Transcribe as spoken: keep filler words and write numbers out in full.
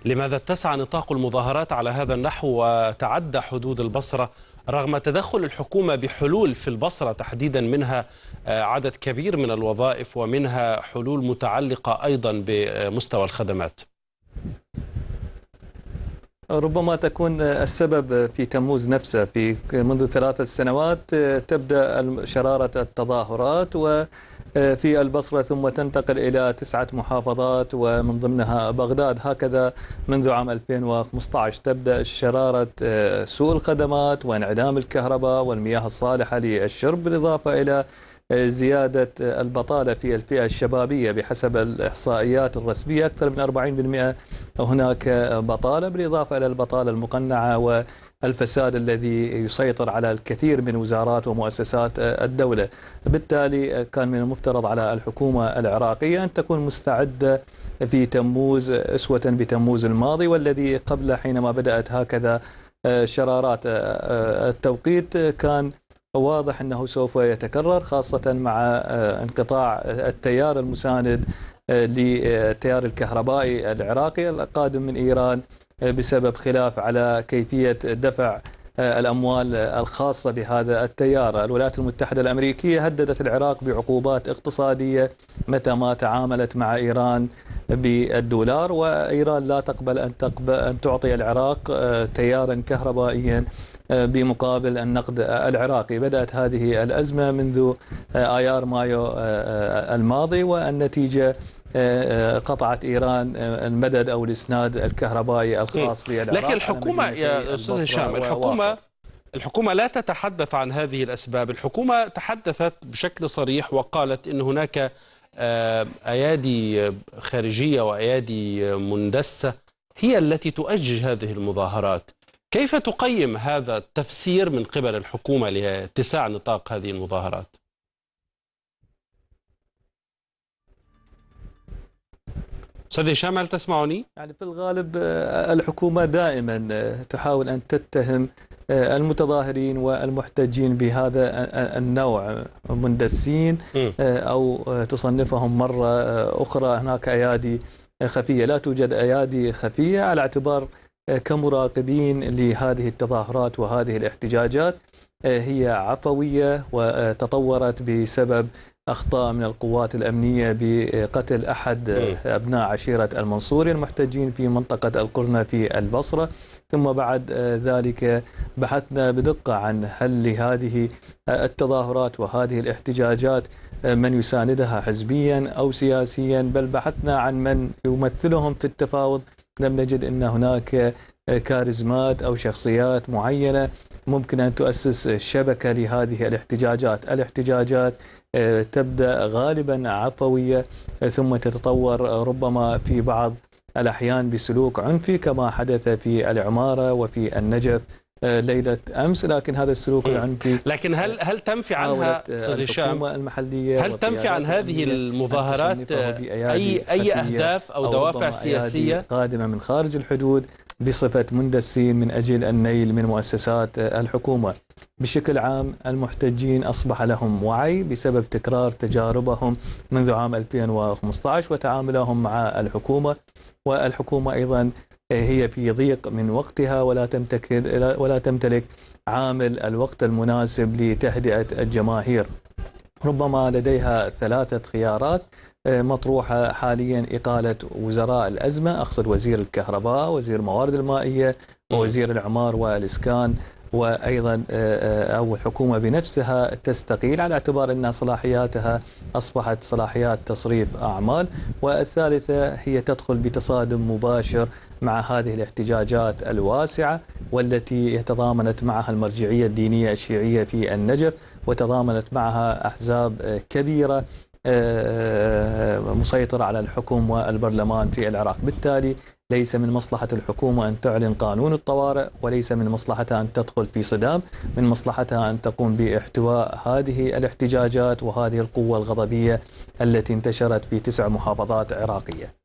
لماذا اتسع نطاق المظاهرات على هذا النحو وتعدى حدود البصرة رغم تدخل الحكومة بحلول في البصرة تحديدا، منها عدد كبير من الوظائف ومنها حلول متعلقة أيضا بمستوى الخدمات؟ ربما تكون السبب في تموز نفسه. في منذ ثلاث سنوات تبدأ شرارة التظاهرات وفي البصرة ثم تنتقل إلى تسعة محافظات ومن ضمنها بغداد. هكذا منذ عام ألفين وخمسة عشر تبدأ شرارة سوء الخدمات وانعدام الكهرباء والمياه الصالحة للشرب، بالإضافة إلى زيادة البطالة في الفئة الشبابية. بحسب الإحصائيات الرسمية أكثر من أربعين بالمئة هناك بطالة، بالإضافة إلى البطالة المقنعة والفساد الذي يسيطر على الكثير من وزارات ومؤسسات الدولة. بالتالي كان من المفترض على الحكومة العراقية أن تكون مستعدة في تموز أسوة بتموز الماضي والذي قبل، حينما بدأت هكذا شرارات. التوقيت كان واضح أنه سوف يتكرر، خاصة مع انقطاع التيار المساند للتيار الكهربائي العراقي القادم من إيران بسبب خلاف على كيفية دفع الأموال الخاصة بهذا التيار. الولايات المتحدة الأمريكية هددت العراق بعقوبات اقتصادية متى ما تعاملت مع إيران بالدولار، وإيران لا تقبل أن, تقبل أن تعطي العراق تيارا كهربائيا بمقابل النقد العراقي. بدأت هذه الأزمة منذ آيار مايو الماضي، والنتيجة قطعت إيران المدد أو الإسناد الكهربائي الخاص بالعراق. لكن الحكومة يا أستاذ هشام، الحكومة الحكومة لا تتحدث عن هذه الأسباب. الحكومة تحدثت بشكل صريح وقالت إن هناك أيادي خارجية وأيادي مندسة هي التي تؤجج هذه المظاهرات. كيف تقيم هذا التفسير من قبل الحكومة لاتساع نطاق هذه المظاهرات؟ أستاذ هشام، هل تسمعني؟ يعني في الغالب الحكومة دائما تحاول أن تتهم المتظاهرين والمحتجين بهذا النوع مندسين، أو تصنفهم مرة أخرى هناك أيادي خفية. لا توجد أيادي خفية على اعتبار كمراقبين لهذه التظاهرات وهذه الاحتجاجات هي عفوية وتطورت بسبب أخطاء من القوات الأمنية بقتل أحد أبناء عشيرة المنصوري المحتجين في منطقة القرنة في البصرة. ثم بعد ذلك بحثنا بدقة عن هل لهذه التظاهرات وهذه الاحتجاجات من يساندها حزبيا أو سياسيا، بل بحثنا عن من يمثلهم في التفاوض. لم نجد أن هناك كاريزمات أو شخصيات معينة ممكن أن تؤسس شبكة لهذه الاحتجاجات. الاحتجاجات تبدأ غالبا عفوية ثم تتطور ربما في بعض الأحيان بسلوك عنفي كما حدث في العمارة وفي النجف ليلة أمس. لكن هذا السلوك العنفي لكن هل هل تنفي عنها أستاذ هشام المحلية هل تنفي عن هذه المظاهرات أي أي أهداف أو دوافع سياسية قادمة من خارج الحدود بصفة مندسين من أجل النيل من مؤسسات الحكومة؟ بشكل عام المحتجين أصبح لهم وعي بسبب تكرار تجاربهم منذ عام ألفين وخمسة عشر وتعاملهم مع الحكومة، والحكومة أيضا هي في ضيق من وقتها ولا تمتلك ولا تمتلك عامل الوقت المناسب لتهدئة الجماهير. ربما لديها ثلاثة خيارات مطروحة حاليا: إقالة وزراء الأزمة، أقصد وزير الكهرباء، وزير الموارد المائية، ووزير الإعمار والإسكان، وأيضا أو الحكومة بنفسها تستقيل على اعتبار أن صلاحياتها أصبحت صلاحيات تصريف أعمال. والثالثة هي تدخل بتصادم مباشر مع هذه الاحتجاجات الواسعة والتي يتضامنت معها المرجعية الدينية الشيعية في النجف، وتضامنت معها أحزاب كبيرة مسيطرة على الحكم والبرلمان في العراق. بالتالي ليس من مصلحة الحكومة أن تعلن قانون الطوارئ، وليس من مصلحتها أن تدخل في صدام، من مصلحتها أن تقوم باحتواء هذه الاحتجاجات وهذه القوة الغضبية التي انتشرت في تسع محافظات عراقية.